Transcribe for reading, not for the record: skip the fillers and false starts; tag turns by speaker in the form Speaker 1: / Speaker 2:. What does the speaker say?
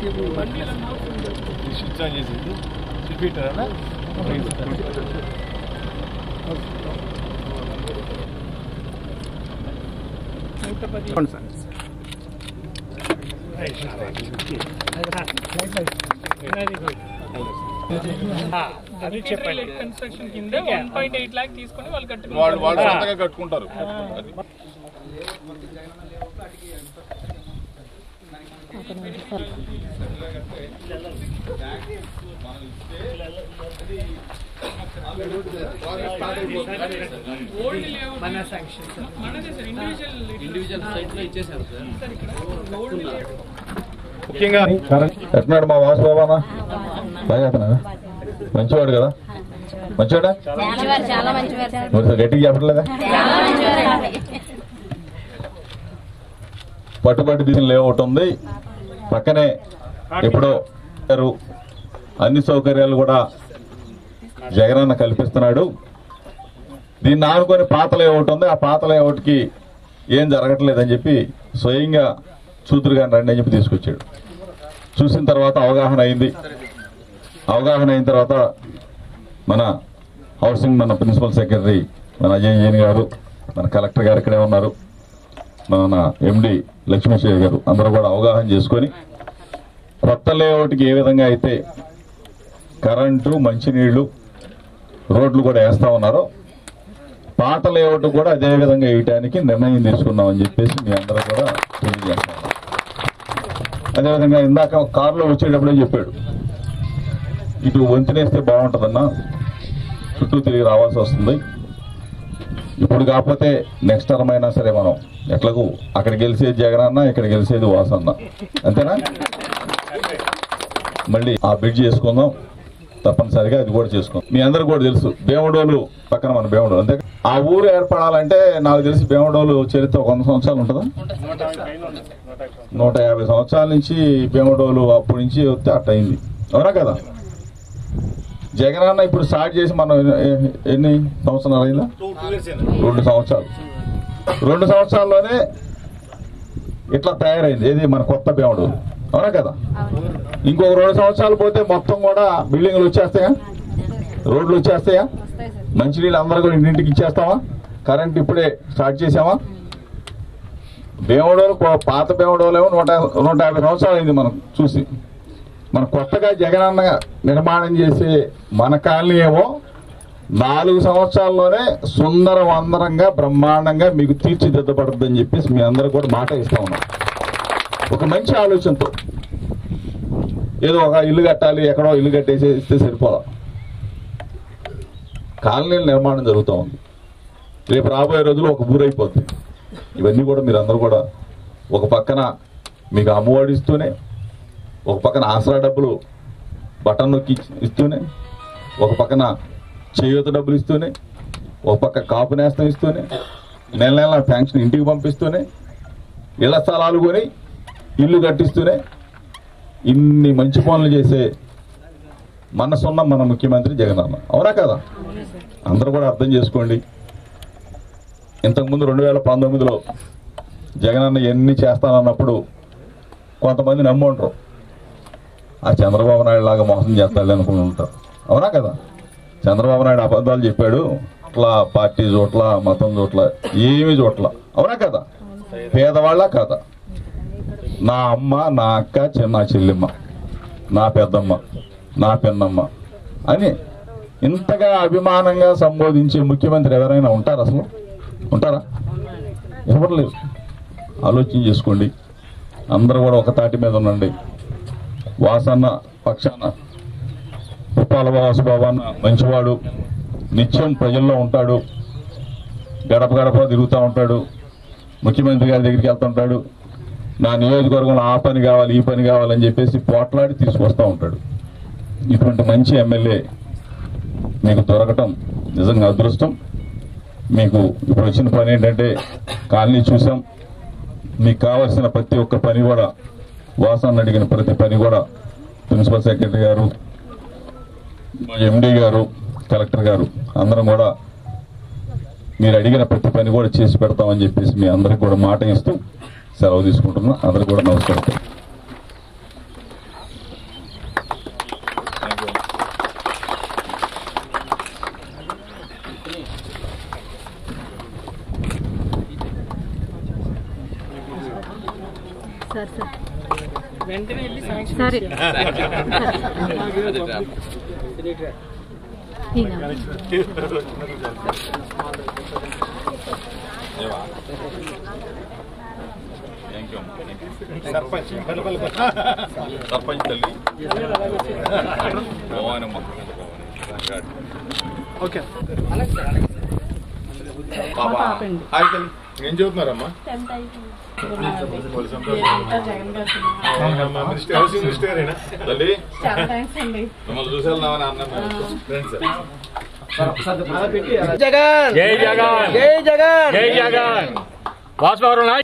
Speaker 1: Switch on చేసేది రిపీటరా
Speaker 2: అది చెప్పండి కన్స్ట్రక్షన్ కింద 1.8 లాక్ తీసుకొని వాళ్ళు
Speaker 1: కట్టుకుంటారు.
Speaker 3: ముఖ్యంగా ఎట్నాడు మా వాసు బాబానా బాగా మంచివాడు కదా, మంచివాడా గట్టిగా చెప్పట్లేదా? పట్టుబట్టి దీని లేఅవుట్ ఉంది పక్కనే, ఎప్పుడో అన్ని సౌకర్యాలు కూడా జగనన్న కల్పిస్తున్నాడు. దీన్ని ఆనుకొని పాత లేఅవుట్ ఉంది, ఆ పాత లేఅవుట్కి ఏం జరగట్లేదని చెప్పి స్వయంగా చూతురు గారిని రండి అని చెప్పి తీసుకొచ్చాడు. చూసిన తర్వాత అవగాహన అయింది. అవగాహన అయిన తర్వాత మన హౌసింగ్ మన ప్రిన్సిపల్ సెక్రటరీ మన అజయ్ జైన్ గారు, మన కలెక్టర్ గారు ఇక్కడే ఉన్నారు, మన ఎండి లక్ష్మీశ్వరి గారు అందరూ కూడా అవగాహన చేసుకొని కొత్త లేఅవుట్కి ఏ విధంగా అయితే కరెంటు మంచినీళ్లు రోడ్లు కూడా వేస్తా ఉన్నారో పాత లేఅవుట్ కూడా అదే విధంగా వేయటానికి నిర్ణయం తీసుకున్నామని చెప్పేసి మీ అందరూ కూడా తెలియజేస్తాం. అదేవిధంగా ఇందాక కారులో వచ్చేటప్పుడే చెప్పాడు, ఇటు వంతెనేస్తే బాగుంటుందన్నా, చుట్టూ తిరిగి రావాల్సి వస్తుంది. ఇప్పుడు కాకపోతే నెక్స్ట్ టర్మ్ అయినా సరే మనం ఎట్లాగూ అక్కడ గెలిచేది జగనన్న, ఇక్కడ గెలిచేది వాసన్న, అంతేనా? మళ్ళీ ఆ బ్రిడ్జ్ చేసుకుందాం తప్పనిసరిగా, అది కూడా చేసుకుందాం. మీ అందరూ కూడా తెలుసు భీమడోలు పక్కన మన భీమడోలు, అంతే. ఆ ఊరు ఏర్పడాలంటే నాకు తెలిసి భీమడోలు చరిత్ర 100 సంవత్సరాలు ఉంటుందా? 150 సంవత్సరాల నుంచి భీమడోలు అప్పటి నుంచి వస్తే అట్ట అయింది, అవునా కదా? జగనన్న ఇప్పుడు స్టార్ట్ చేసి మనం ఎన్ని సంవత్సరాలు అయిందా? 2 సంవత్సరాలు. 2 సంవత్సరాల్లోనే ఇట్లా తయారైంది ఏది మన కొత్త భీమడోలు, అవునా కదా? ఇంకొక 2 సంవత్సరాలు పోతే మొత్తం కూడా బిల్డింగ్లు వచ్చేస్తాయా, రోడ్లు వచ్చేస్తాయా, మంచినీళ్ళు అందరూ కూడా ఇంటింటికి ఇచ్చేస్తామా, కరెంట్ ఇప్పుడే స్టార్ట్ చేసామా? భీమడోలు పాత భీమడోలేమో 150 సంవత్సరాలు అయింది మనం చూసి. మన కొత్తగా జగనన్న నిర్మాణం చేసే మన కాలనీ ఏమో 4 సంవత్సరాల్లోనే సుందరవందరంగా బ్రహ్మాండంగా మీకు తీర్చిదిద్దబడుతుందని చెప్పేసి మీ అందరూ కూడా మాట ఇస్తా ఉన్నాం. ఒక మంచి ఆలోచనతో ఏదో ఒక ఇల్లు కట్టాలి, ఎక్కడో ఇల్లు కట్టేసి ఇస్తే సరిపోదా. కాలనీల నిర్మాణం జరుగుతూ ఉంది. రేపు రాబోయే రోజులు ఒక ఊరైపోతుంది. ఇవన్నీ కూడా మీరు అందరూ కూడా ఒక పక్కన మీకు అమ్మఒడి ఇస్తూనే, ఒక పక్కన ఆసరా డబ్బులు బటన్ నొక్కి ఇస్తూనే, ఒక పక్కన చేయూత డబ్బులు ఇస్తూనే, ఒక పక్క కాపు నేస్తం ఇస్తూనే, నెల నెల పెన్షన్ ఇంటికి పంపిస్తూనే, ఇళ్ల స్థలాలు కొని ఇల్లు కట్టిస్తూనే ఇన్ని మంచి పనులు చేసే మనసున్న మన ముఖ్యమంత్రి జగనన్న, అవునా కదా? అందరూ కూడా అర్థం చేసుకోండి. ఇంతకుముందు 2019లో జగనన్న ఎన్ని చేస్తానన్నప్పుడు కొంతమంది నమ్మి ఉంటారు, ఆ చంద్రబాబు నాయుడు లాగా మోసం చేస్తాడు అనుకుని ఉంటారు, అవునా కదా? చంద్రబాబు నాయుడు అబద్ధాలు చెప్పాడు, అట్లా పార్టీ చోట్ల మతం చోట్ల ఏమి చోట్ల, అవునా కదా? పేదవాళ్ళ కాదా? నా అమ్మ, నా అక్క, చిన్న చెల్లెమ్మ, నా పెద్దమ్మ, నా పెన్నమ్మ అని ఇంతగా అభిమానంగా సంబోధించే ముఖ్యమంత్రి ఎవరైనా ఉంటారా? అసలు ఉంటారా? ఎవరు లేరు. ఆలోచన చేసుకోండి. అందరూ కూడా ఒక తాటి మీద ఉండండి. వాసన్న పక్షాన ఉప్పాల వాసుబాబన్న మంచివాడు, నిత్యం ప్రజల్లో ఉంటాడు, గడప గడప తిరుగుతూ ఉంటాడు, ముఖ్యమంత్రి గారి దగ్గరికి వెళ్తుంటాడు, నా నియోజకవర్గంలో ఆ పని కావాలి ఈ పని కావాలని చెప్పేసి పోట్లాడి తీసుకొస్తూ ఉంటాడు. ఇటువంటి మంచి ఎమ్మెల్యే మీకు దొరకటం నిజంగా అదృష్టం. మీకు ఇప్పుడు వచ్చిన పని ఏంటంటే కాలనీ చూసాం, మీకు కావాల్సిన ప్రతి ఒక్క పని కూడా వాసన అడిగిన ప్రతి పని కూడా ప్రిన్సిపల్ సెక్రటరీ గారు, ఎండి గారు, కలెక్టర్ గారు అందరం కూడా మీరు అడిగిన ప్రతి పని కూడా చేసి పెడతామని చెప్పేసి మీ అందరికి కూడా మాట ఇస్తూ సెలవు తీసుకుంటున్నా. అందరికి కూడా నమస్కారం.
Speaker 2: వెంటనే వెళ్ళి శాంక్షన్
Speaker 4: సరే
Speaker 3: సర్పంచ్ తల్లి భవానమ్మ
Speaker 2: ఓకే
Speaker 3: హాయ్ తల్లి ఏం చదువుతున్నారమ్మా తల్లి మిమ్మల్ని చూసి వెళ్దామని అన్నాను ఫ్రెండ్స్
Speaker 5: జగన్ జై జగన్ జై జగన్ జై జగన్ వాసువారం